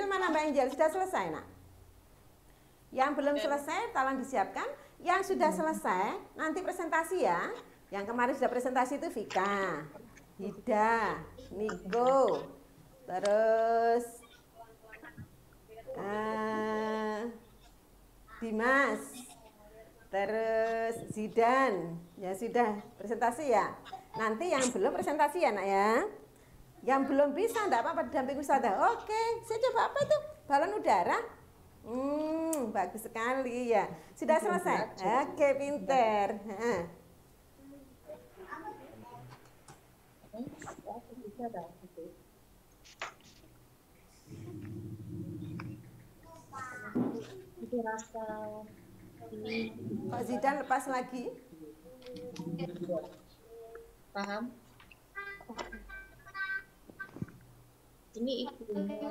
Bagaimana Mbak Angel? Sudah selesai, nak? Yang belum selesai, tolong disiapkan. Yang sudah selesai, nanti presentasi ya. Yang kemarin sudah presentasi itu Vika, Hida, Niko, terus Dimas, terus Zidan. Ya sudah presentasi ya. Nanti yang belum presentasi ya, nak ya. Yang belum bisa, enggak apa-apa, didampingi Ustazah. Oke, saya coba apa itu? Balon udara? Bagus sekali ya. Sudah selesai? Oke, pinter. Itu rasa Pak Zidan lepas lagi. paham? Ini itu.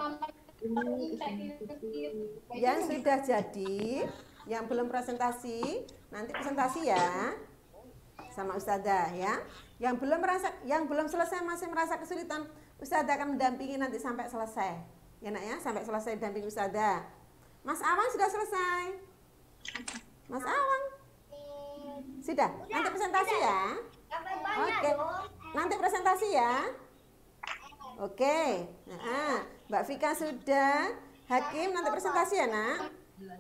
Yang sudah jadi, yang belum presentasi, nanti presentasi ya sama Ustazah ya. Yang belum selesai masih merasa kesulitan, Ustazah akan mendampingi nanti sampai selesai. Ya nak ya, sampai selesai dampingi Ustazah. Mas Awang sudah selesai. Mas Awang sudah. Nanti presentasi ya. Oke. Nanti presentasi ya. Oke. Mbak Vika sudah. Hakim nanti presentasi ya, nak.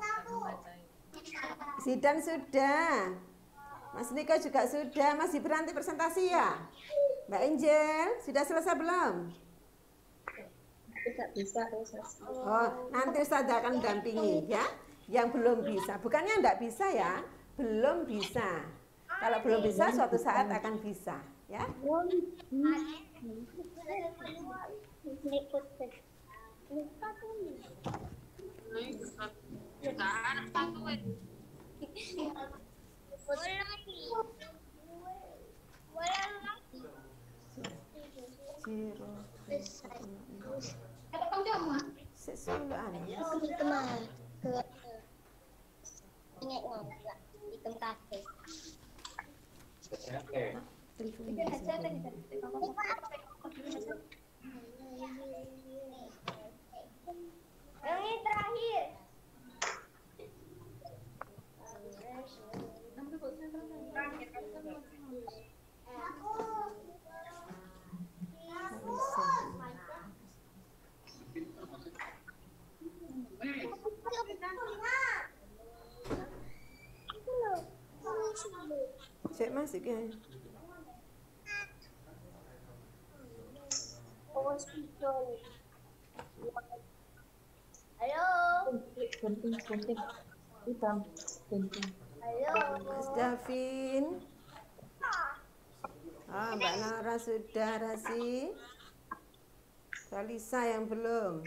Zidan sudah. Mas Niko juga sudah. Masih berhenti presentasi ya. Mbak Angel sudah selesai belum? Tidak bisa. Oh, nanti Ustazah akan mendampingi ya. Yang belum bisa, bukannya enggak bisa ya, belum bisa. Kalau belum bisa, suatu saat akan bisa, ya. Yang terakhir. Cek masuk ya. Halo. Gunting. Hitam. Gunting. Halo. Mas Davin. Mbak Nara sudah, Rasi. Kalisa yang belum.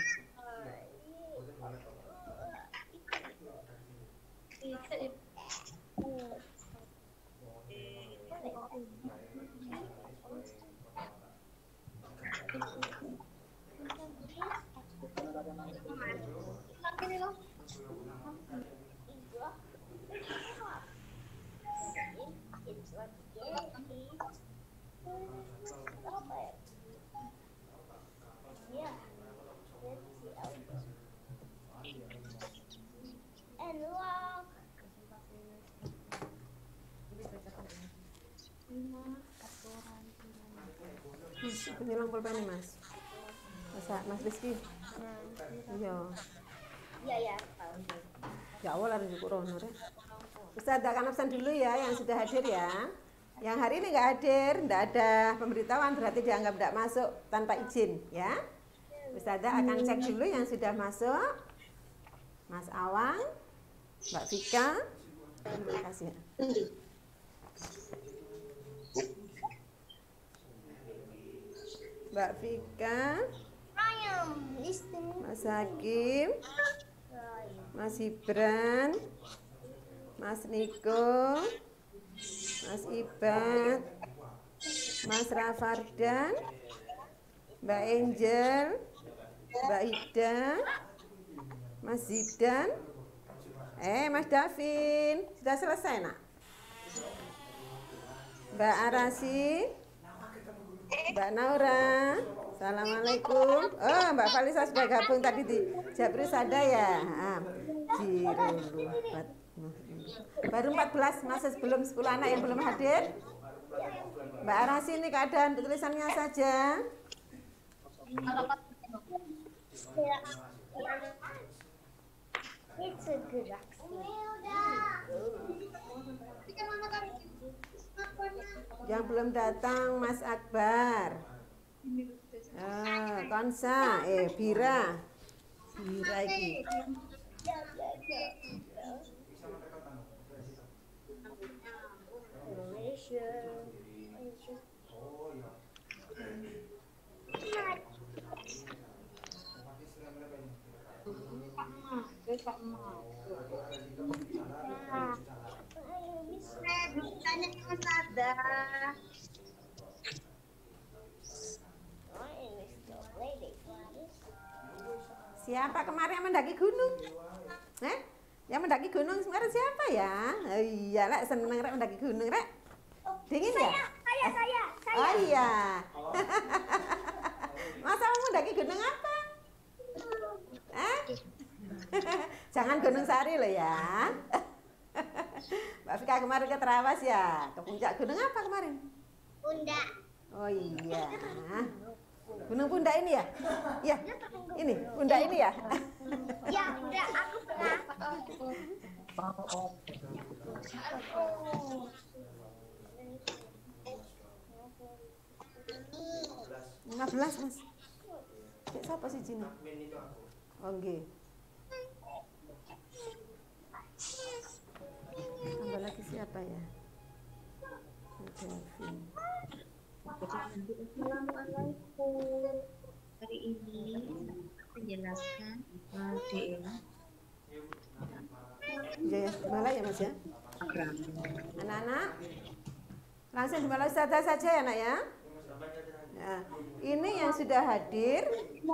Penyilang pulpen nih, Mas. Mas Rizky. Iya. Iya. Ya Allah, harus corona ya. Ustazah akan absen dulu ya yang sudah hadir ya. Yang hari ini nggak hadir, nggak ada pemberitahuan berarti dianggap tidak masuk tanpa izin ya. Ustazah akan cek dulu yang sudah masuk. Mas Awang, Mbak Vika. Terima kasih. Mbak Vika, Mas Hakim, Mas Ibran, Mas Niko, Mas Ibad, Mas Rafardan, Mbak Angel, Mbak Ida, Mas Zidan, Mas Davin, sudah selesai nak? Mbak Arasi, Mbak Naura, Assalamualaikum. Oh, Mbak Falisa sudah gabung tadi di Jabri Sada ya. Baru 14, masih belum 10 anak yang belum hadir. Mbak Arasi ini keadaan tulisannya saja. It's a good Yang belum datang Mas Akbar. Konsa, Bira. Bira iki. Siapa kemarin yang mendaki gunung? Yang mendaki gunung kemarin siapa ya? Oh iya, Rek, seneng Rek mendaki gunung, Rek. Dingin ya? Saya. Oh iya. Masa mau mendaki gunung apa? Jangan Gunung Sari loh ya. Mbak Fika kemarin ke Terawas ya? Ke puncak gunung apa kemarin? Bunda. Oh iya. Gunung Bunda ini ya? Iya. Ini, Bunda ini ya? Ya, udah aku pernah. 15 Mas. Siapa sih Jini? Oh nggih. Tambah lagi siapa ya? Devin. Assalamualaikum. Hari ini menjelaskan DM Ya, malah ya Mas ya. program. Anak-anak, langsung dimulai saja ya nak ya. Nah, ini yang sudah hadir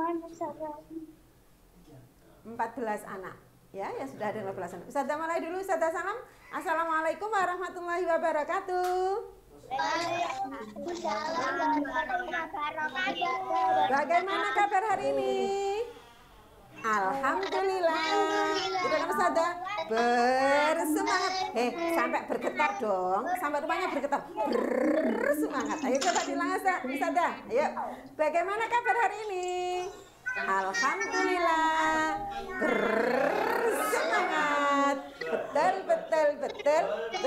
14 anak ya, yang sudah hadir 14 anak. Ustazah mulai dulu, Ustazah salam. Assalamualaikum warahmatullahi wabarakatuh. Bagaimana kabar hari ini? Alhamdulillah. Kita kan Ustazah bersemangat. Sampai bergetar dong. Sampai rumahnya bergetar. Bersemangat. Ayo coba bilang Ustazah. Ayo. Bagaimana kabar hari ini? Alhamdulillah. Bersemangat. Betul.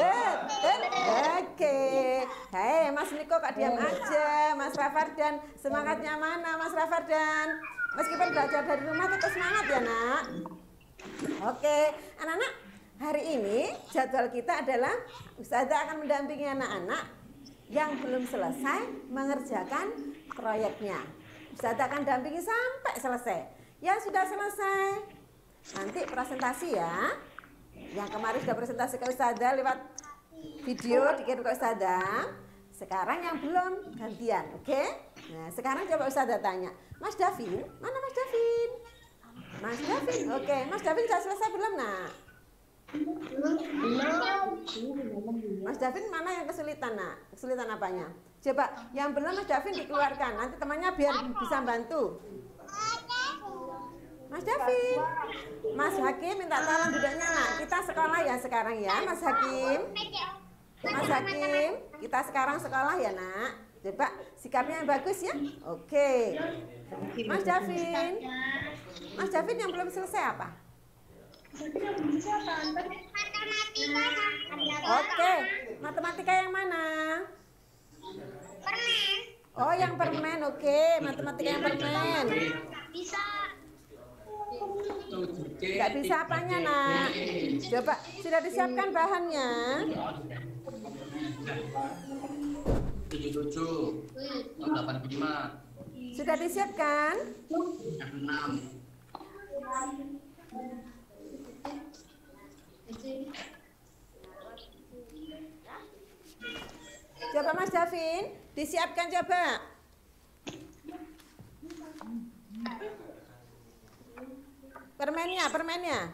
Oke. Hei, Mas Niko kok diam aja. Mas Rafardan, semangatnya mana Mas Rafardan? Meskipun belajar dari rumah tetap semangat ya nak. Oke, anak-anak, hari ini jadwal kita adalah Ustazah akan mendampingi anak-anak yang belum selesai mengerjakan proyeknya. Ustazah akan dampingi sampai selesai. Yang sudah selesai nanti presentasi ya. Yang kemarin sudah presentasi ke Ustazah lewat video dikirim ke Ustazah. Sekarang yang belum gantian, oke? Nah, sekarang coba Ustazah tanya, Mas Davin, mana Mas Davin? Mas Davin, oke. Mas Davin sudah selesai belum nak? Mas Davin mana yang kesulitan nak? Kesulitan apanya? Coba yang belum Mas Davin dikeluarkan, nanti temannya biar bisa bantu. Mas Davin, Mas Hakim minta tolong duduknya nak. Kita sekolah ya sekarang ya Mas Hakim. Mas Hakim, kita sekarang sekolah ya nak. Coba sikapnya yang bagus ya. Oke. Mas Davin yang belum selesai apa? Oke, matematika yang mana? Permen. Oh yang permen, oke. Matematika yang permen. Bisa. Gak bisa apanya nak? Coba sudah disiapkan bahannya? 77, 85, Sudah disiapkan? 6. Coba Mas Davin, disiapkan coba. Permennya.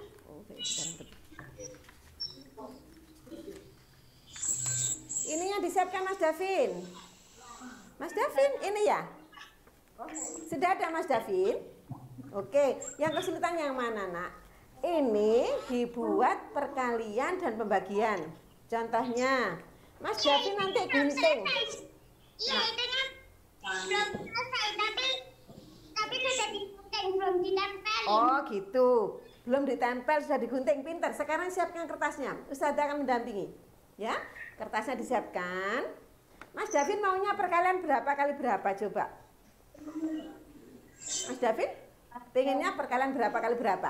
Ini yang disiapkan Mas Davin. Mas Davin, ini ya. Sudah ada Mas Davin? Oke, yang kesulitan yang mana nak? Ini dibuat perkalian dan pembagian. Contohnya, Mas Davin nanti gunting. Iya, itu kan belum selesai, tapi sudah digunting, belum ditempel. Oh gitu, belum ditempel sudah digunting, pinter. Sekarang siapkan kertasnya, Ustazah akan mendampingi. Ya, kertasnya disiapkan. Mas Davin maunya perkalian berapa kali berapa coba? Mas Davin, pengennya perkalian berapa kali berapa?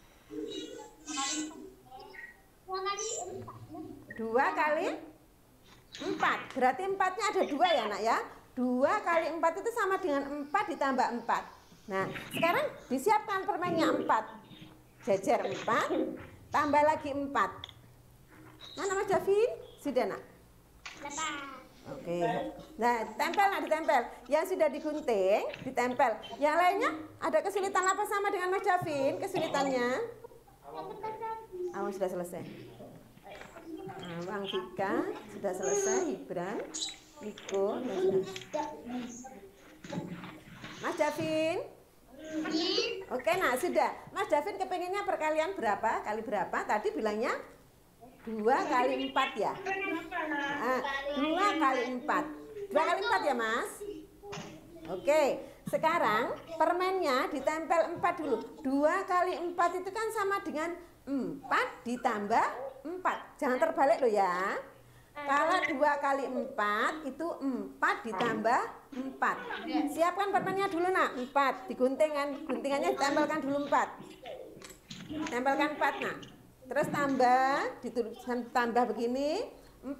2 kali 4. Berarti 4-nya ada 2 ya nak ya. 2 kali 4 itu sama dengan 4 ditambah 4. Nah sekarang disiapkan permennya 4. Jejer 4, tambah lagi 4. Mana Mas Davin? Sudah nak? Oke. Nah tempel nak, ditempel. Yang sudah digunting ditempel. Yang lainnya ada kesulitan apa sama dengan Mas Davin? Kesulitannya? Sudah selesai. Bang Vika sudah selesai, Hibran, Niko, Mas Davin. Oke, nah sudah. Mas Davin kepengennya perkalian berapa kali berapa? Tadi bilangnya 2 kali 4 ya. 2 kali 4. 2 kali 4 ya Mas. Oke, sekarang permennya ditempel 4 dulu. 2 kali 4 itu kan sama dengan 4 ditambah 4. Jangan terbalik loh ya. Kalau 2 kali 4 itu 4 ditambah 4. Siapkan permennya dulu nak. 4 digunting kan. Guntingannya ditempelkan dulu 4. Tempelkan 4 nak. Terus tambah, dituliskan tambah begini 4.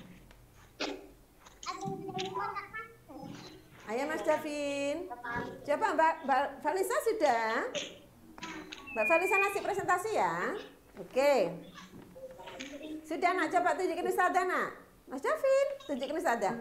Ayo Mas Davin. Coba Mbak Valisa sudah. Mbak Valisa ngasih presentasi ya. Oke. Sudah nak, coba tunjukin Ustazah nak. Mas Davin, tunjukin Ustazah.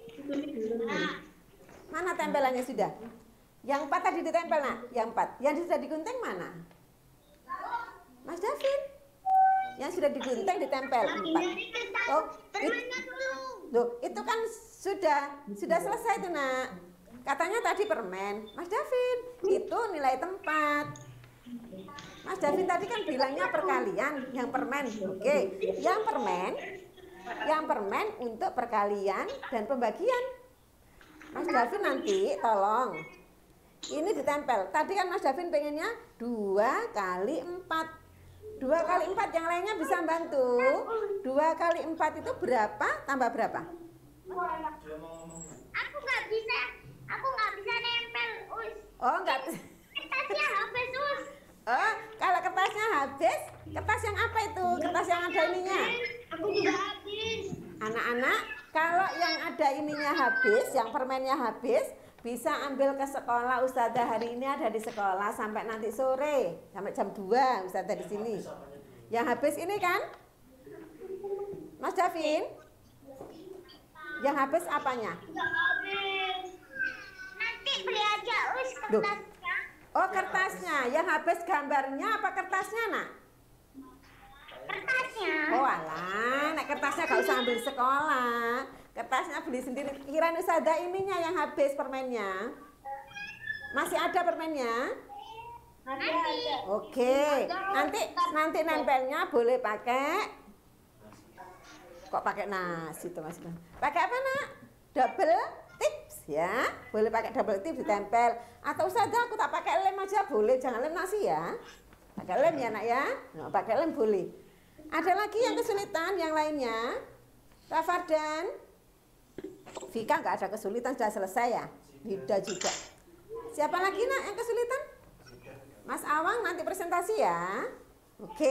Mana tempelannya sudah? Yang 4 tadi ditempel nak, yang 4. Yang sudah digunting mana? Mas Davin. Yang sudah digunting ditempel 4. Oh, itu kan sudah selesai tuh nak. Katanya tadi permen. Mas Davin, itu nilai tempat. Mas Davin tadi kan bilangnya perkalian, yang permen. Oke, yang permen untuk perkalian dan pembagian. Mas Davin nanti tolong ini ditempel. Tadi kan Mas Davin pengennya 2 kali 4. 2 kali 4 yang lainnya bisa bantu. 2 kali 4 itu berapa tambah berapa? Aku nggak bisa nempel, Us. Oh, enggak. Kertasnya habis, Us. Oh, kalau kertasnya habis, kertas yang apa itu? Kertas yang ada ininya? Aku juga habis. Anak-anak, kalau yang ada ininya habis, yang permennya habis, bisa ambil ke sekolah. Ustazah hari ini ada di sekolah sampai nanti sore, sampai jam 2 Ustazah di sini. Yang habis ini kan? Mas Davin? Yang habis apanya? Nggak habis. Nanti beli aja, Us, Duh. kertasnya. Oh, kertasnya. Yang habis gambarnya apa kertasnya, nak? Kertasnya. Oh alah, nek kertasnya gak usah ambil sekolah. Kertasnya beli sendiri. Kirain Ustazah ininya yang habis permennya. Masih ada permennya? Nanti. Oke. Nanti nempelnya boleh pakai. Kok pakai nasi tuh Mas? Pakai apa nak? Double tips ya. Boleh pakai double tips ditempel. Atau Ustazah aku tak pakai lem aja boleh. Jangan lem nasi ya. Pakai lem ya nak ya. Nah, pakai lem boleh. Ada lagi yang kesulitan yang lainnya? Rafardan, Vika nggak ada kesulitan, sudah selesai ya? Tidak juga. Siapa lagi nak yang kesulitan? Mas Awang nanti presentasi ya. Oke?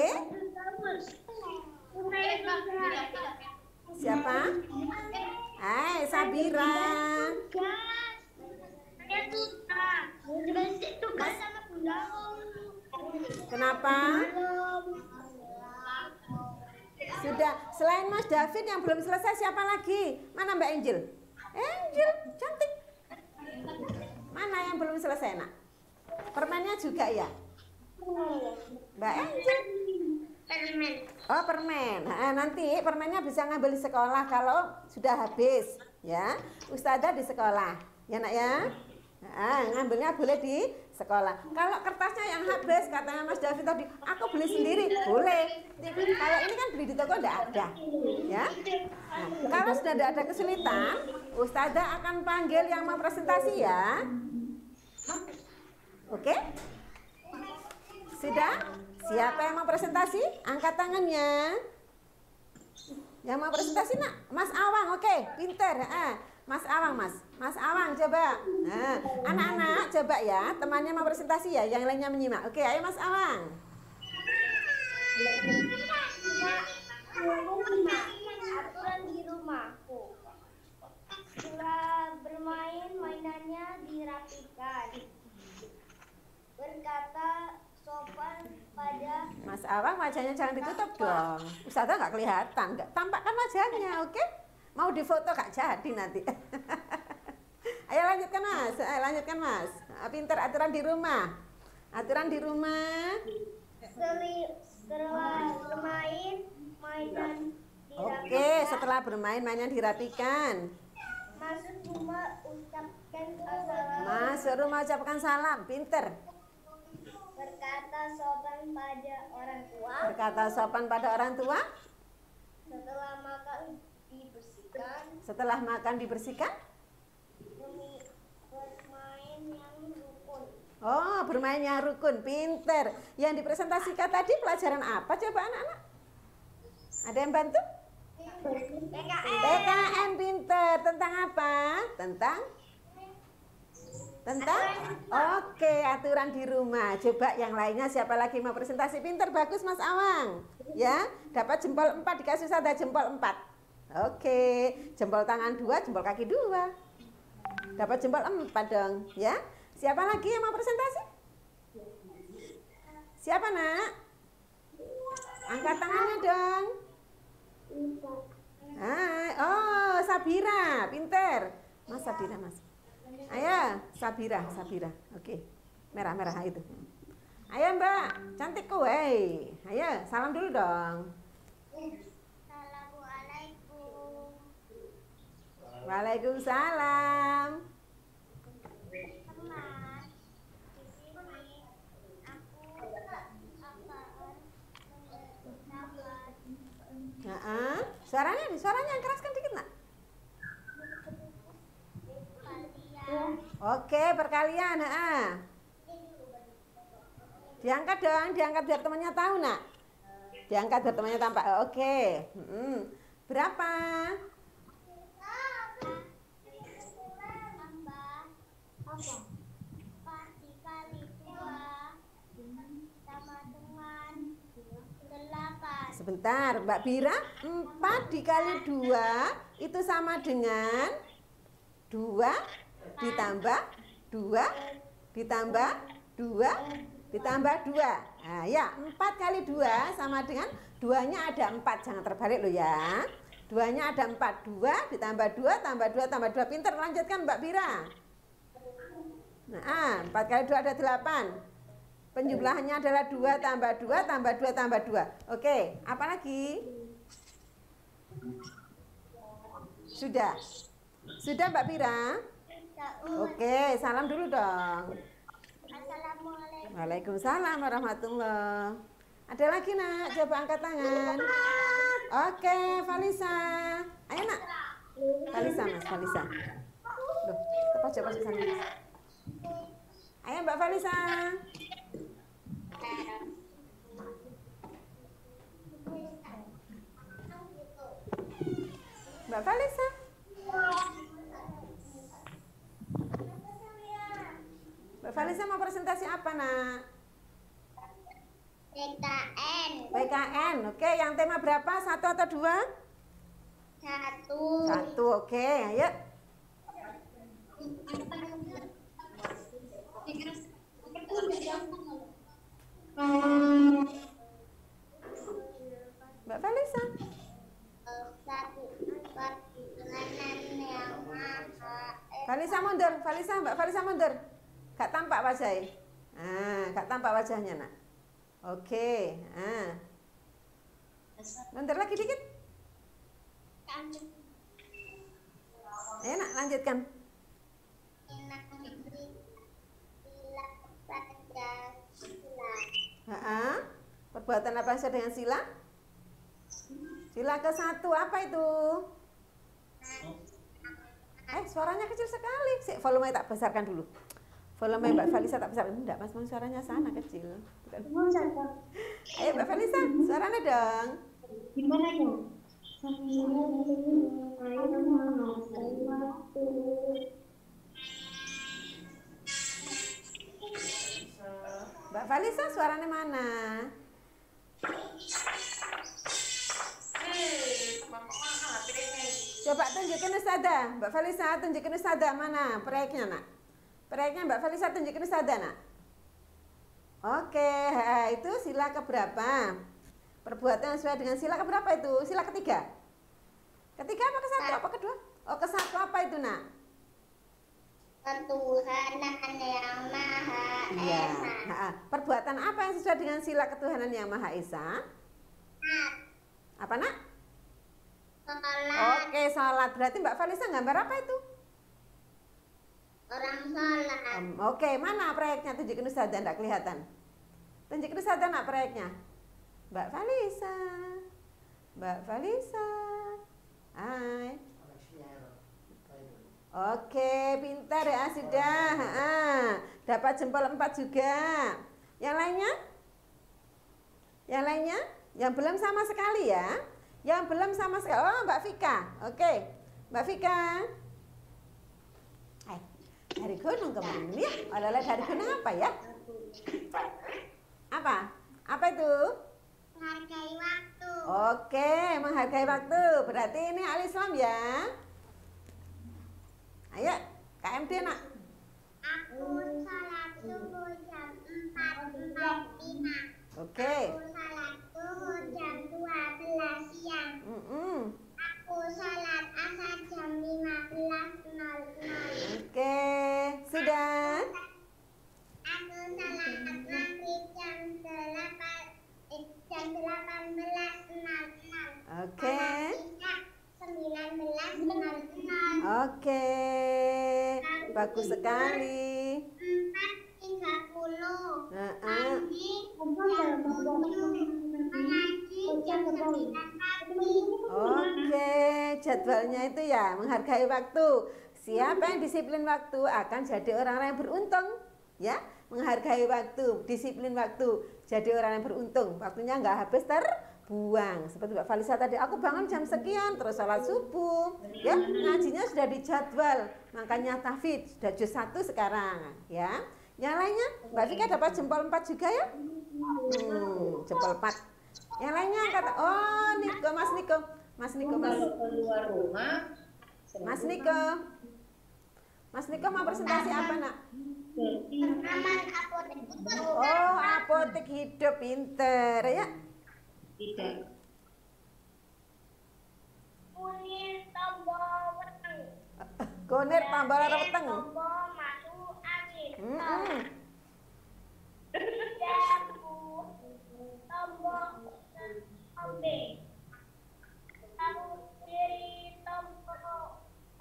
Siapa? Hai Sabira. Kenapa? Sudah, selain Mas David yang belum selesai siapa lagi? Mana Mbak Angel? Angel, cantik. Mana yang belum selesai nak? Permennya juga ya? Mbak Angel. Permen. Oh permen. Nah, nanti permennya bisa ngambil di sekolah kalau sudah habis ya. Ustazah di sekolah. Ya nak ya? Ngambilnya boleh di sekolah. Kalau kertasnya yang habis, katanya Mas David tadi, aku beli sendiri, boleh. Kalau ini kan beli di toko enggak ada, ya. Nah, kalau sudah tidak ada kesulitan, Ustazah akan panggil yang mau presentasi ya. Oke? Sudah? Siapa yang mau presentasi? Angkat tangannya. Yang mau presentasi nak? Mas Awang, oke, pinter. Mas Awang, Mas Awang coba. Nah, anak-anak coba ya, temannya mau presentasi ya, yang lainnya menyimak. Oke, ayo Mas Awang. Aturan di rumahku. Setelah bermain, mainannya dirapikan. Berkata sopan pada. Mas Awang, wajahnya jangan ditutup dong. Ustazah nggak kelihatan, nggak tampakkan wajahnya, oke? Mau difoto Kak jadi nanti. Ayo lanjutkan Mas, Pinter aturan di rumah. Aturan di rumah. Setelah bermain, mainan dirapikan. Oke, setelah bermain mainan dirapikan. Masuk rumah ucapkan salam. Masuk rumah ucapkan salam, pinter. Berkata sopan pada orang tua. Berkata sopan pada orang tua. Setelah makan dibersihkan. Setelah makan dibersihkan. Bermain yang rukun. Oh, bermain yang rukun, pinter. Yang dipresentasikan tadi pelajaran apa coba anak-anak? Ada yang bantu? PKN, pinter. Tentang apa? Tentang? Oke, aturan di rumah. Coba yang lainnya siapa lagi mau presentasi? Pinter, bagus Mas Awang. Ya, dapat jempol 4, dikasih Ustazah jempol 4. Oke, jempol tangan 2, jempol kaki 2. Dapat jempol 4 dong, ya. Siapa lagi yang mau presentasi? Siapa nak? Angkat tangannya dong. Oh, Sabira, pinter. Mas Sabira, Mas. Ayo, Sabira. Oke. Merah itu. Ayo Mbak, cantik kowe. Ayo, salam dulu dong. Assalamualaikum. Waalaikumsalam. Teman, di sini aku akan Suaranya yang keraskan dikit nak. Oke, perkalian. Diangkat dong, diangkat biar temannya tahu nak. Diangkat biar temannya tampak. Oke. Berapa? dikali 2 sama dengan 8. Sebentar, Mbak Bira. 4 dikali 2 itu sama dengan 2 ditambah 2 ditambah 2 ditambah 2. Nah, ya, 4 kali 2 sama dengan 2-nya ada 4. Jangan terbalik loh ya. 2-nya ada 4. 2 ditambah 2 tambah 2 tambah 2. Pinter, lanjutkan Mbak Bira. Nah, 4 kali 2 ada 8. Penjumlahannya adalah 2 tambah 2 tambah 2 tambah 2. Oke, apa lagi? Sudah Mbak Bira? Oke, salam dulu dong. Assalamualaikum. Waalaikumsalam warahmatullahi. Ada lagi nak? Coba angkat tangan. Oke, Valisa. Ayo nak. Valisa Mas, Valisa. Loh, coba sana. Ayo Mbak Valisa. Mbak Valisa. Mbak Valisa mau presentasi apa nak? PKN, oke. Yang tema berapa? 1 atau 2? 1, oke. Ayo. Mbak Valisa. Mbak Valisa mundur. Gak tampak wajahnya. Gak tampak wajahnya nak. Oke. Mundur lagi dikit. Ayo nak, lanjutkan. Perbuatan apa yang sesuai dengan sila? Sila ke-1 apa itu? Suaranya kecil sekali. Volume tak besarkan dulu. Volume Mbak Valisa tak besarkan. Enggak, Mas, suaranya sana kecil. Ayo Mbak Valisa, suaranya dong. Gimana ya? Mbak Valisa suaranya mana? Coba tunjukin Ustazah. Mbak Valisa tunjukin Ustazah mana proyeknya nak? Proyeknya Mbak Valisa tunjukin Ustazah nak. Oke, itu sila keberapa? Perbuatan yang sesuai dengan sila keberapa itu? Sila ketiga? Ketiga apa ke-1 apa kedua? Oh, ke-1 apa itu nak? Ketuhanan yang Maha Esa. Perbuatan apa yang sesuai dengan sila ketuhanan yang Maha Esa? Apa nak? Sholat. Oke, sholat. Berarti Mbak Valisa gambar apa itu? Orang sholat. Oke, mana proyeknya? Tunjukin Ustazah, enggak kelihatan. Tunjukin Ustazah nak proyeknya. Mbak Valisa. Mbak Valisa. Hai. Oke, pintar ya sudah. Dapat jempol 4 juga. Yang lainnya? Yang lainnya? Yang belum sama sekali ya. Yang belum sama sekali. Oh, Mbak Vika. Oke. Mbak Vika. Dari gunung kemarin ya. Oleh-oleh dari gunung apa ya? Apa? Apa itu? Menghargai waktu. Oke, menghargai waktu. Berarti ini al-Islam ya. Ayo, KMD nak. Aku sholat subuh jam 4.45. Oke. Aku sholat zuhur jam 12 siang. Aku sholat asar jam 15.00. Oke, sudah. Aku sholat maghrib jam 18.00. Oke. Sholat isya 19.00. Oke. Bagus sekali. 4.30. Pagi jam 7. Mengaji jam 9 pagi. Oke, jadwalnya itu ya menghargai waktu. Siapa yang disiplin waktu akan jadi orang-orang yang beruntung, ya. Menghargai waktu, disiplin waktu, jadi orang yang beruntung. Waktunya nggak habis terbuang. Seperti Mbak Valisa tadi, aku bangun jam sekian, terus sholat subuh, ya. Ngajinya sudah dijadwal, makanya tahfidz sudah juz 1 sekarang, ya. Yang lainnya, Mbak Vika dapat jempol 4 juga ya? Jempol 4. Yang lainnya kata, oh Niko, Mas Niko. Mas Niko, Mas. Keluar rumah. Mas Niko. Mas Niko mau presentasi apa nak? Aman apotek itu. Oh, apotek hidup, pinter ya. Tidak. Kunir tombol weteng. Kunir tombol weteng. Tombol masuk angin. Jambu tombol ombe. Tahu diri tombol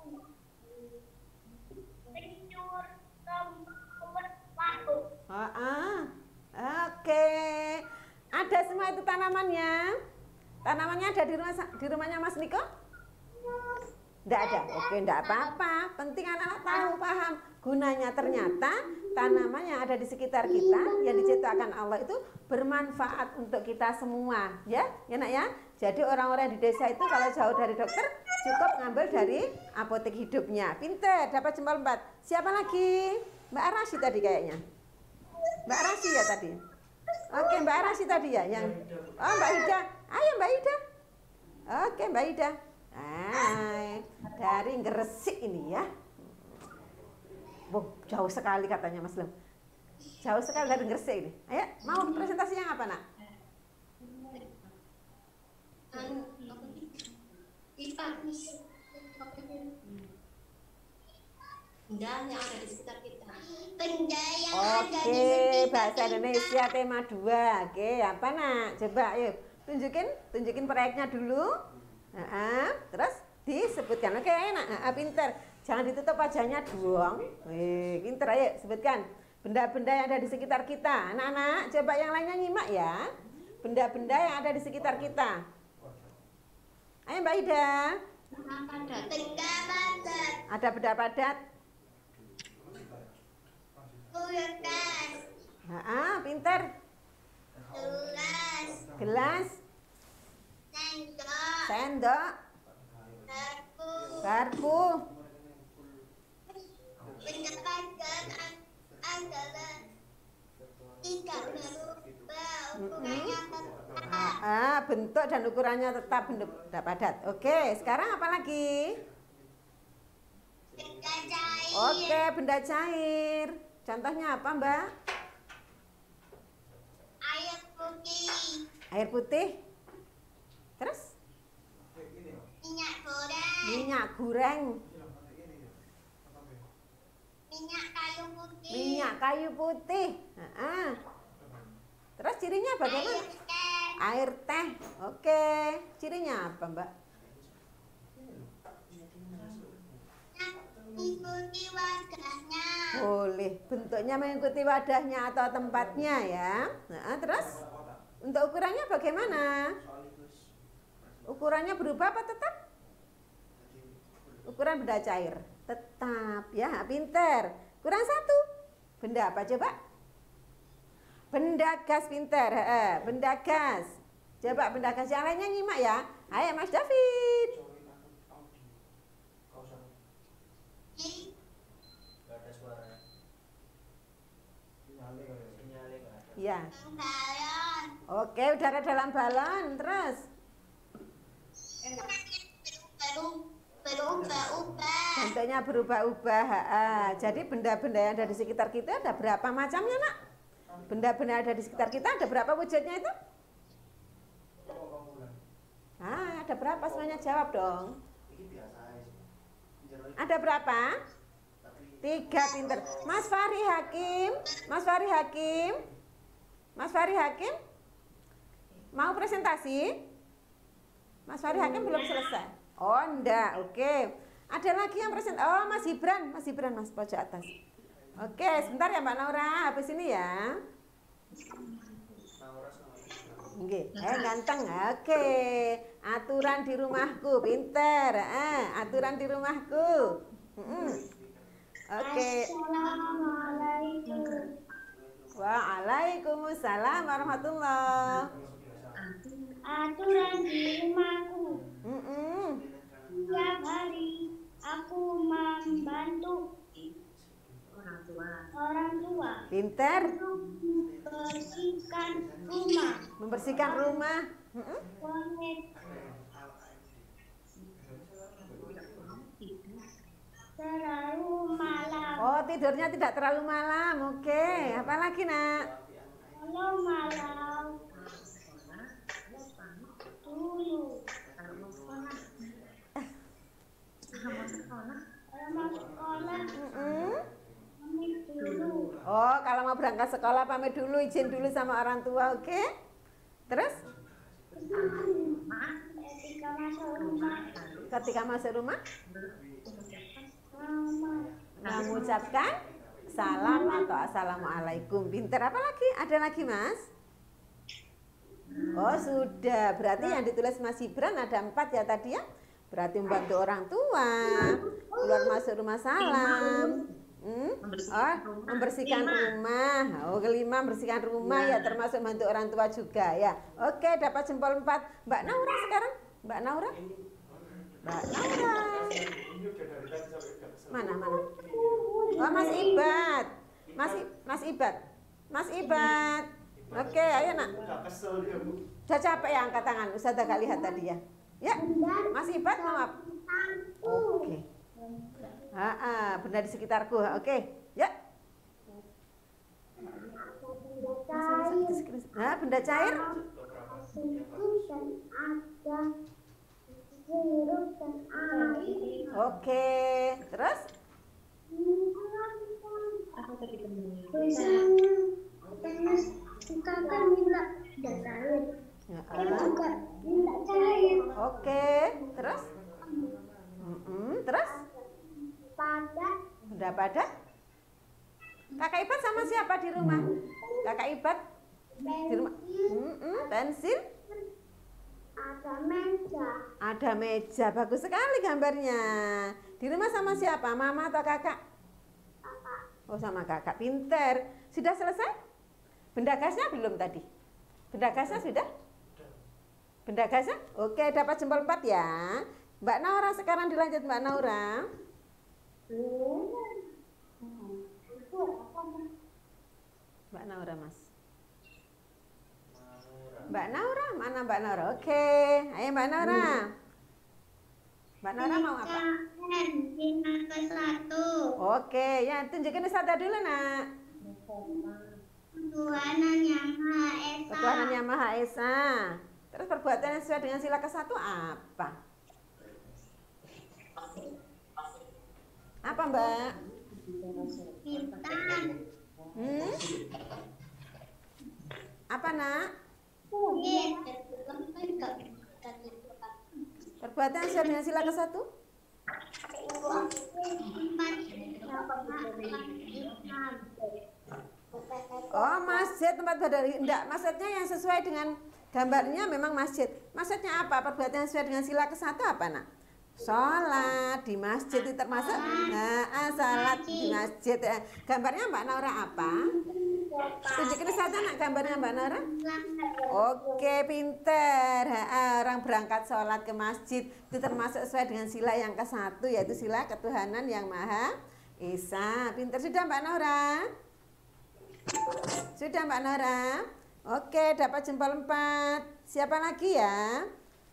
pencur tombol waktu. Oke. Ada semua itu tanamannya. Tanamannya ada di rumahnya Mas Niko? Enggak ada. Oke, enggak apa-apa. Penting anak-anak tahu, paham gunanya. Ternyata tanaman yang ada di sekitar kita yang diciptakan Allah itu bermanfaat untuk kita semua, ya. Ya, Nak ya. Jadi orang-orang di desa itu kalau jauh dari dokter cukup ngambil dari apotek hidupnya. Pinter, dapat jempol 4. Siapa lagi? Mbak Arasi tadi kayaknya. Mbak Arasi ya tadi. Oke, Mbak Arasi tadi ya yang. Oh, Mbak Ida. Ayo Mbak Ida. Oke, Mbak Ida. Dari Gresik ini ya. Jauh sekali katanya Mas Lem. Jauh sekali dari Gresik ini. Ayo, mau presentasi yang apa, Nak? IPA. Benda yang ada di sekitar kita. Benda yang ada di Oke, sekitar bahasa kita. Indonesia tema 2. Oke, apa Nak? Coba ayo tunjukin proyeknya dulu. Terus disebutkan. Oke, enak. Pinter. Jangan ditutup wajahnya dong. Pinter, ayo sebutkan. Benda-benda yang ada di sekitar kita. Anak-anak, coba yang lainnya nyimak ya. Benda-benda yang ada di sekitar kita. Ayo Mbak Ida. Padat. Benda padat. Ada benda padat. Kulkas. Pinter. Gelas. Gelas. Sendok. Sendok. Garpu. Garpu. Benda padat adalah tidak berubah, ukurannya tetap. Bentuk dan ukurannya tetap benda padat. Oke, sekarang apa lagi? Benda cair. Oke, benda cair. Contohnya apa, Mbak? Air putih. Air putih. Terus? Minyak goreng. Minyak goreng. Minyak kayu putih. Minyak kayu putih. Terus cirinya bagaimana? Air teh. Air teh. Oke, cirinya apa, Mbak? Ikuti wadahnya. Boleh, bentuknya mengikuti wadahnya atau tempatnya ya. Terus untuk ukurannya bagaimana? Ukurannya berubah apa tetap? Ukuran benda cair. Tetap ya, pinter. Kurang satu. Benda apa coba? Benda gas, pinter. Benda gas. Coba benda gas yang lainnya nyimak ya. Ayo Mas David. Ya. Balon. Oke, udara dalam balon. Terus Berubah-ubah. bentuknya berubah-ubah. Jadi benda-benda yang ada di sekitar kita ada berapa macamnya, Nak? Benda-benda yang ada di sekitar kita ada berapa wujudnya itu? Ada berapa? Semuanya jawab dong. Ada berapa? 3, pinter. Mas Fahri Hakim. Mas Fahri Hakim. Mas Fahri Hakim. Mau presentasi? Mas Fahri Hakim belum selesai. Oh, enggak. Oke. Ada lagi yang present. Oh, Mas Gibran. Mas Gibran, Mas pojok atas. Oke, sebentar ya Mbak Naura. Habis ini ya. Oke, ganteng. Oke. Aturan di rumahku, pinter. Aturan di rumahku. Oke. Assalamualaikum. Waalaikumsalam warahmatullah. Aturan di rumahku. Mm-mm. Setiap hari aku membantu orang tua Pinter. untuk membersihkan rumah. Membersihkan rumah. Mm-mm. Terlalu malam. Oh, tidurnya tidak terlalu malam. Oke, apa lagi, Nak? Kalau malam dulu. Kalau mau sekolah pamit dulu. Oh, kalau mau berangkat sekolah pamit dulu, izin dulu sama orang tua, oke? Terus? Ketika masuk rumah, Ketika masuk rumah, mama mengucapkan salam atau assalamualaikum. Pinter, apa lagi? Ada lagi, Mas? Oh, sudah. Berarti yang ditulis Mas Gibran ada 4 ya tadi ya? Berarti membantu orang tua, keluar masuk rumah salam. Membersihkan rumah. Oh, kelima membersihkan rumah ya, termasuk bantu orang tua juga ya. Oke, dapat jempol 4. Mbak Naura sekarang. Mbak Naura. Mbak Naura. Mana? Oh, Mas Ibad. Mas Ibad. Mas Ibad. Oke, ayo Nak. Udah capek ya angkat tangan. Ustazah gak lihat tadi ya. Ya, Mas Ibad mau apa? Oke. Benda di sekitarku. Oke, ya. Nah, benda cair. Oke, terus? Oke, terus? Terus? padat Benda padat. Kakak Ipan sama siapa? di rumah? Kakak Ibat di rumah. Pensil? Ada meja. Ada meja. Bagus sekali gambarnya. Di rumah sama siapa? Mama atau kakak? Kakak. Oh, sama kakak. Pinter. Sudah selesai? Benda gasnya belum tadi? Benda gasnya sudah? Benda gasnya? Oke, dapat jempol 4 ya. Mbak Naura sekarang dilanjut Mbak Naura. Mbak Naura, Mas. Mbak Naura, mana Mbak Naura? Oke, ayo Mbak Naura. Mbak Naura mau apa? 5 ke 1. Oke, ya tunjukin Ustazah dulu, Nak. Ketuhanan Yang Maha Esa. Ketuhanan Yang Maha Esa. Terus perbuatan yang sesuai dengan sila ke-1 apa? Apa, Mbak? Bintang. Apa, Nak? Kulit. Perbuatan yang sesuai dengan sila ke-1? 4. Oh, masjid tempat ibadah. Enggak, maksudnya yang sesuai dengan gambarnya memang masjid. Maksudnya apa? Perbuatan yang sesuai dengan sila ke-1 apa, Nak? Sholat di masjid itu termasuk sholat di masjid. Gambarnya Mbak Naura apa? Tunjukin saja Nak gambarnya Mbak Naura. Oke, pinter. Orang berangkat sholat ke masjid itu termasuk sesuai dengan sila yang ke-1, yaitu sila ketuhanan yang Maha Esa. Pinter sudah Mbak Naura? Sudah Mbak Naura? Oke, dapat jempol 4. Siapa lagi ya?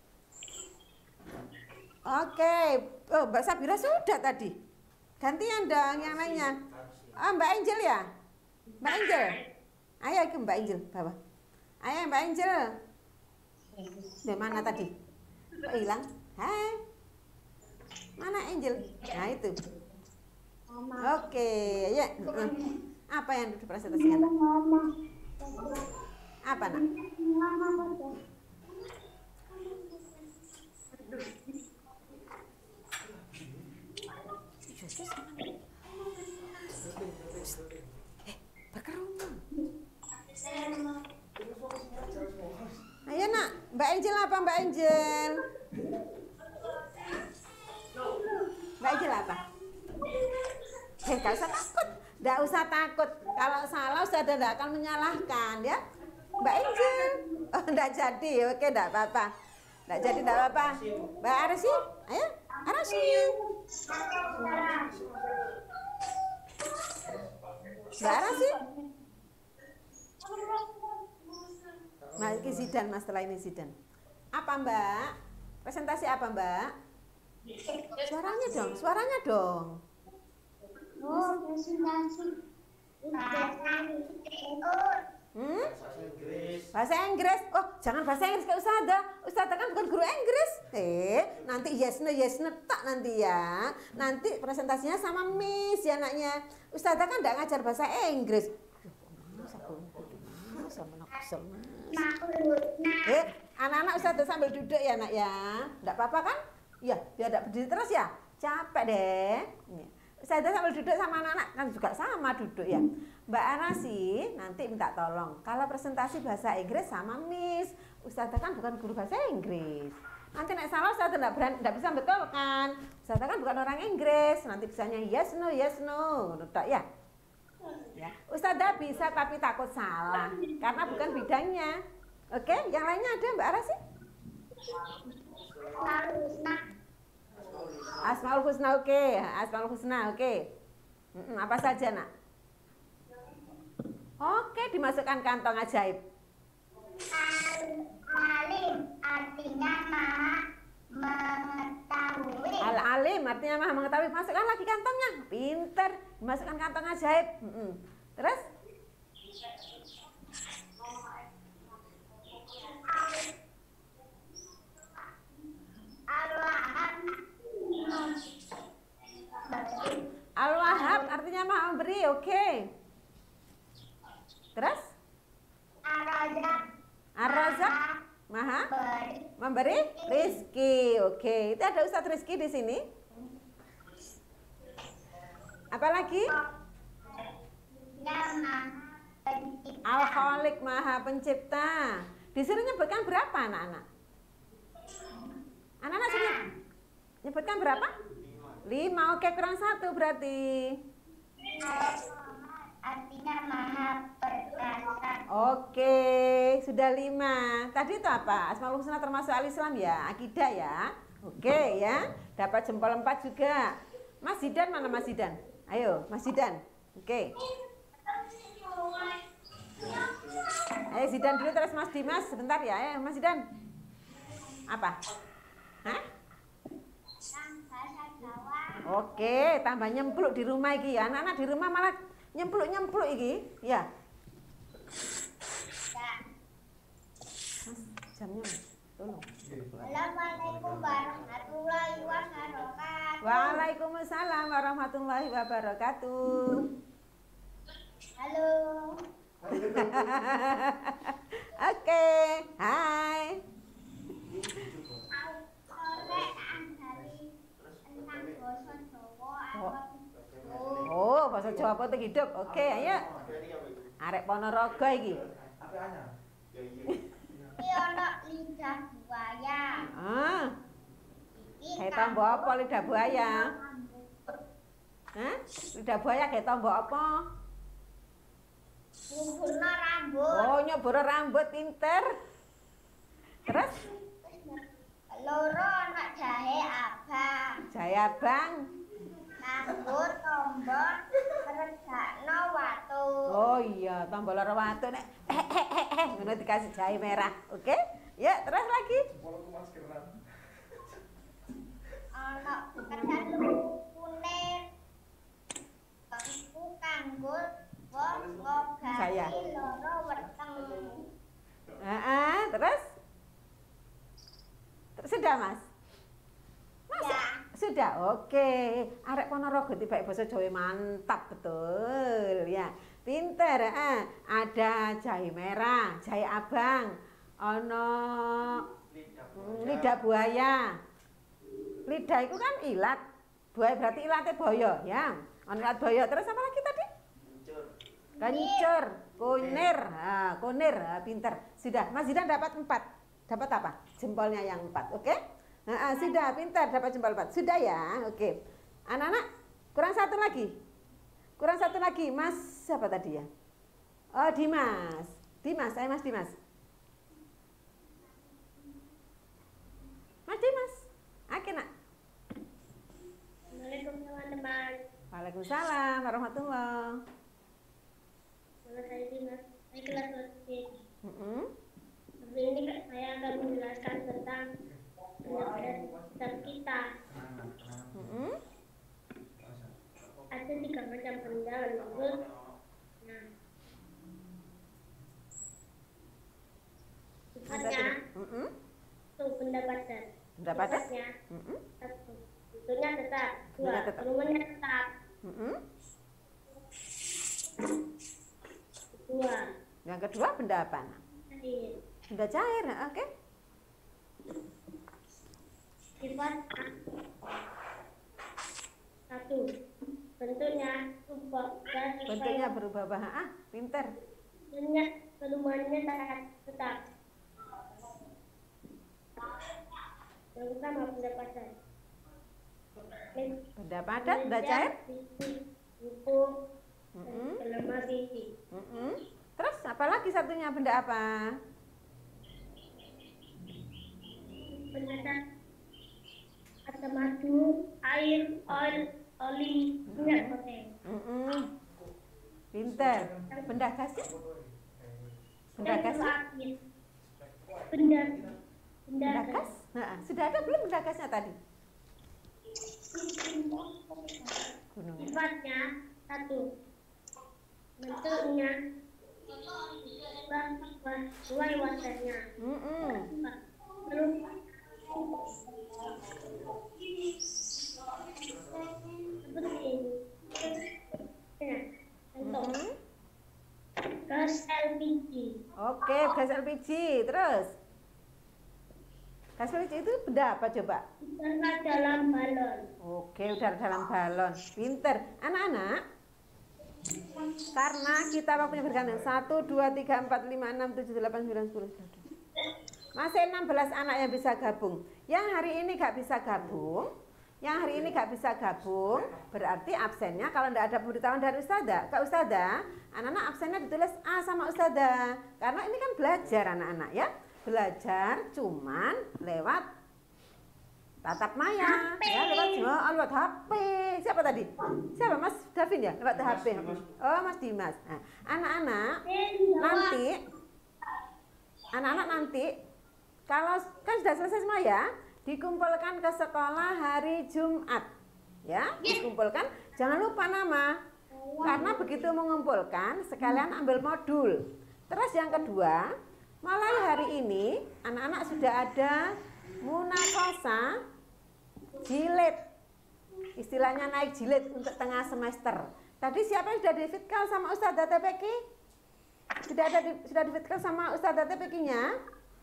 Oke, oh Mbak Sabira sudah tadi. Gantian dong yang lainnya. Oh, Mbak Angel ya? Mbak Angel. Ayo ke Mbak Angel bawah. Ayo Mbak Angel. Di mana tadi? Kok hilang? Hai. Mana Angel? Nah itu. Oke, ya. Apa yang dipresentasikan? Apa, Nak? Berkerumun. Ayo Nak, Mbak Angel apa Mbak Angel? Mbak Angel apa? Gak usah takut, gak usah takut. Kalau salah Ustazah tidak akan menyalahkan ya. Mbak Angel, oh enggak jadi, oke enggak apa-apa. Enggak jadi enggak apa-apa. Mbak Arsi, ayo Arsi. Mbak Arsi. Mas ini Zidan, Mas setelah ini Zidan. Apa Mbak? Presentasi apa Mbak? Suaranya dong, suaranya dong. Oh, presentasi. Bahasa Inggris. Oh, jangan bahasa Inggris ke Ustazah. Ustazah kan bukan guru Inggris. Nanti yes no tak nanti ya. Nanti presentasinya sama Miss ya anaknya. Ustazah kan enggak ngajar bahasa Inggris. Anak-anak Ustazah sambil duduk ya nak ya. Enggak apa-apa kan? Iya, biar enggak berdiri terus ya. Capek deh. Ustazah sambil duduk sama anak-anak kan juga sama duduk ya. Mbak Arasi nanti minta tolong. Kalau presentasi bahasa Inggris sama Miss. Ustazah kan bukan guru bahasa Inggris. Nanti nek salah Ustazah enggak bisa betulkan. Ustazah kan bukan orang Inggris. Nanti bisanya yes no. Udah ya. Ya. Ustazah bisa tapi takut salah karena bukan bidangnya. Oke, yang lainnya ada Mbak Arasi? Asmaul Husna, oke. Asmaul Husna, oke. Apa saja nak? Oke, dimasukkan kantong ajaib. Alim artinya maha mengetahui. Al-alim artinya maha mengetahui. Masukkan lagi kantongnya. Pinter. Dimasukkan kantong ajaib. Terus? Al-Wahhab artinya maha memberi, oke. Terus? Ar-Razak maha memberi rizki, oke. Itu ada Ustadz Rizki di sini. Apa lagi? Pencipta. Al-Khaliq Maha Pencipta. Disuruh nyebutkan berapa anak-anak? Anak-anak suruh nyebutkan berapa? 5. Oke, kurang 1 berarti. Artinya maha perkasa. Oke, sudah 5. Tadi itu apa? Asmaul Husna termasuk al-Islam ya, akidah ya. Oke ya, dapat jempol 4 juga. Mas Zidan mana Mas Zidan? Ayo, Mas Zidan. Oke. Ayo Zidan dulu terus Mas Dimas sebentar ya. Ayo Mas Zidan. Apa? Hah? Bahasa Jawa. Oke, tambah nyempluk di rumah iki ya. Anak-anak di rumah malah nyempluk iki. Ya. Ya. Mas, jamnya Mas. Tolong. Assalamualaikum warahmatullahi wabarakatuh. Waalaikumsalam warahmatullahi wabarakatuh. Halo. Oke, hai. Sore dari tentang bahasa Jawa. Oh, bahasa Jawa apa hidup? Oke, ayo. Arek Ponorogo iki. Iki ana lidah buaya. Ah, Iki kayak tombok apa lidah buaya? Hah? Lidah buaya kayak tombok apa? Nyuburna rambut. Oh, nyobor rambut pinter. Terus Loro ana jahe abang. Jaya Bang. Nganggo tombol meregakno watu. Oh iya, tombol loro watu nek ngono dikasih jahe merah. Oke? Ya, terus lagi. Ana ketan kunir. Bangku kanggo wong Saya. ngobati loro weteng. Terus? Sudah, Mas? Ya. Sudah, oke. Arek Ponorogo tiba basa Jawa mantap betul ya. Pinter, ada jahe merah, jahe abang, ono lidah buaya. Lidah itu kan ilat. Buaya berarti ilatnya boyo ya. Ono ilat boyo. Terus apa lagi tadi? Kencur, kunir. Kunir, pinter. Sudah, Mas Zidan dapat 4. Dapat apa? Jempolnya yang 4, oke? Sudah, pintar dapat jempol 4. Sudah ya, oke. Anak-anak, kurang 1 lagi. Kurang 1 lagi, Mas siapa tadi ya? Oh, Dimas. Dimas, ayo Mas Dimas. Mas Dimas, oke nak. Assalamualaikum teman-teman. Waalaikumsalam warahmatullahi. Nama saya Dimas. Saya kelas 1. Mm-mm. Hari ini saya akan menjelaskan tentang pendapat kita. Mm-mm. Ada 3 macam benda menurut. Nah, sifatnya Mm-mm. itu benda padat. Benda padat? Sifatnya Mm-mm. 1. Bentuknya tetap. 2. Bentuknya tetap. Volumenya tetap. Mm-mm. 2. Yang kedua benda apa nak? Air. Benda cair, oke? Sifat 1. Bentuknya berubah. Bentuknya berubah-ubah. Pinter. Volumenya tetap. Yang pertama benda padat. Benda padat, benda cair. Buku. Mm-mm. Lemah biji. Mm-mm. Terus apa lagi satunya benda apa? Benda ada madu, air, oli, minyak goreng. Mm-mm. Pinter. Benda gasnya? Benda gasnya? Benda Benda gas? Sudah ada belum benda gasnya tadi? Gunung. sifatnya 1. Bentuknya sesuai wajarnya. Mm-mm. Lalu seperti ini. Contoh Mm-mm. gas LPG. Oke, gas LPG. Terus? Gas LPG itu benda apa coba? Udara dalam balon. Oke, udara dalam balon. Pinter. Anak-anak, Karena kita waktunya bergantian. 1, 2, 3, 4, 5, 6, 7, 8, 9, 10, 11. Masih 16 anak yang bisa gabung. Yang hari ini gak bisa gabung, berarti absennya kalau tidak ada pemberitahuan dari Ustazah, Kak Ustazah, anak-anak absennya ditulis A sama Ustazah. Karena ini kan belajar anak-anak ya. Belajar cuman lewat tatap maya, ya, lewat HP. Siapa tadi? Siapa, Mas Davin ya? Lewat HP. Oh, Mas Dimas. Nah, anak-anak nanti kalau kan sudah selesai semua ya, dikumpulkan ke sekolah hari Jumat. Ya, dikumpulkan. Jangan lupa nama. Karena begitu mengumpulkan, sekalian ambil modul. Terus yang kedua, mulai hari ini anak-anak sudah ada munakosah jilid, istilahnya naik jilid untuk tengah semester. Tadi siapa yang sudah difitkal sama Ustazah TPQ? Sudah difitkal sama Ustazah TPQ-nya?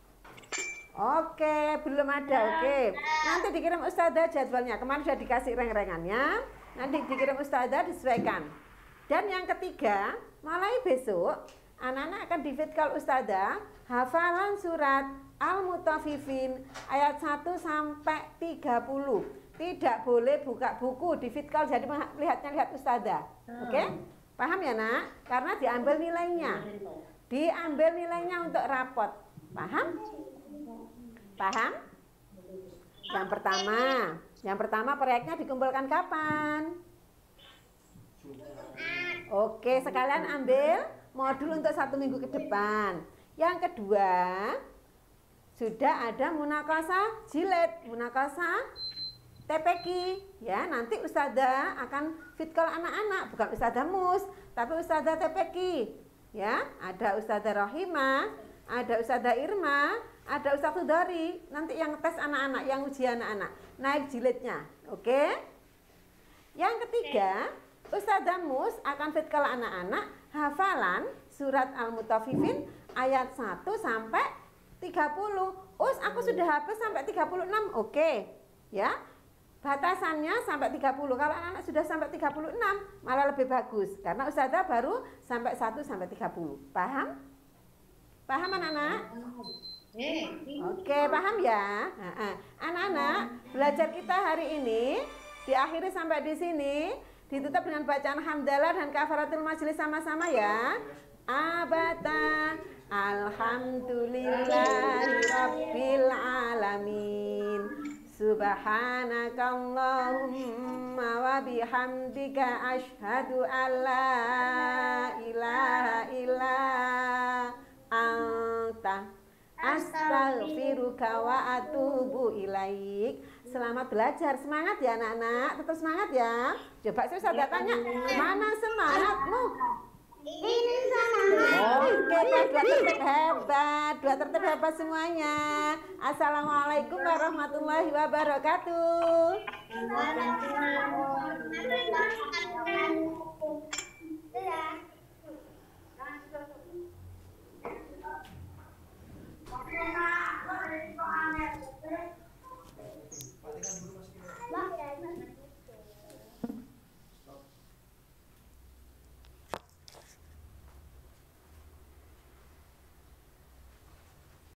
Oke, belum ada. Oke, nanti dikirim Ustazah jadwalnya. Kemarin sudah dikasih reng-rengannya. Nanti dikirim Ustazah disesuaikan. Dan yang ketiga, mulai besok anak-anak akan difitkal Ustazah hafalan surat Al-Mutaffifin ayat 1 sampai 30. Tidak boleh buka buku, difitkal jadi lihat Ustazah. Oke? Paham ya, Nak? Karena diambil nilainya. Diambil nilainya untuk rapot. Paham? Paham? Yang pertama proyeknya dikumpulkan kapan? Oke, sekalian ambil modul untuk 1 minggu ke depan. Yang kedua, sudah ada munakosah jilid, munakosah TPQ. Ya, nanti Ustazah akan fitkal anak-anak, bukan Ustazah Mus, tapi Ustazah TPQ. Ya, ada Ustazah Rohimah, ada Ustazah Irma, ada Ustazah Dari. Nanti yang tes anak-anak, yang uji anak-anak, naik jilidnya. Oke? Yang ketiga, Ustazah Mus akan fitkal anak-anak hafalan surat Al-Mutaffifin ayat 1 sampai 30. Aku sudah hafal sampai 36. Oke. Ya. Batasannya sampai 30. Kalau anak-anak sudah sampai 36 malah lebih bagus karena Ustazah baru sampai 1 sampai 30. Paham? Paham anak-anak? Oke, paham ya? Anak-anak, belajar kita hari ini diakhiri sampai di sini. Ditutup dengan bacaan hamdalah dan kafaratul majelis sama-sama ya. Abata alhamdulillahi rabbil alamin. Subhanakallahumma wa bihamdika asyhadu an la ilaha illa anta astaghfiruka wa atubu ilaik. Selamat belajar, semangat ya anak-anak, tetap semangat ya. Coba saya tanya, mana semangatmu? Ini semangat. Oke, dua tertib hebat semuanya. Assalamualaikum warahmatullahi wabarakatuh.